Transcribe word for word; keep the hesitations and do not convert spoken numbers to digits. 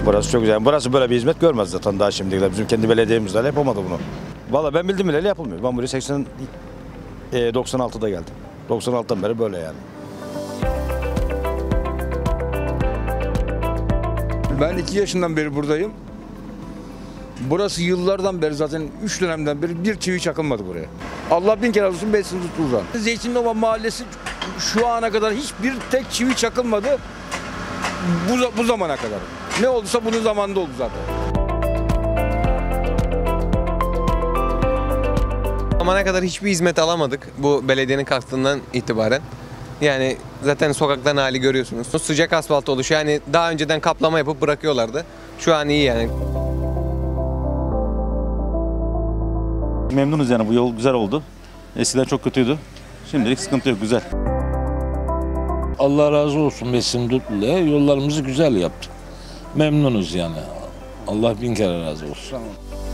Burası çok güzel. Burası böyle bir hizmet görmez zaten daha şimdiye kadar. Bizim kendi belediyemizler yapamadı bunu. Valla ben bildiğim bileli yapılmıyor. Ben buraya seksen doksan altıda geldim. doksan altıdan beri böyle yani. Ben iki yaşından beri buradayım. Burası yıllardan beri zaten üç dönemden beri bir çivi çakılmadı buraya. Allah bin kere olsun besin tutuldan. Zeytinova Mahallesi şu ana kadar hiçbir tek çivi çakılmadı bu, bu zamana kadar. Ne olduysa bunun zamanında oldu zaten. Bu zamana kadar hiçbir hizmet alamadık bu belediyenin kalktığından itibaren. Yani zaten sokaktan hali görüyorsunuz. Sıcak asfalt oluşu, yani daha önceden kaplama yapıp bırakıyorlardı. Şu an iyi yani. Memnunuz yani, bu yol güzel oldu. Eskiden çok kötüydü. Şimdilik sıkıntı yok, güzel. Allah razı olsun Besim Dutlu'ya, yollarımızı güzel yaptı. Memnunuz yani. Allah bin kere razı olsun. Tamam.